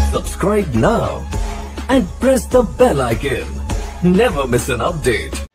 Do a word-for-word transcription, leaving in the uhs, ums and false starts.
Subscribe now and press the bell icon. Never miss an update.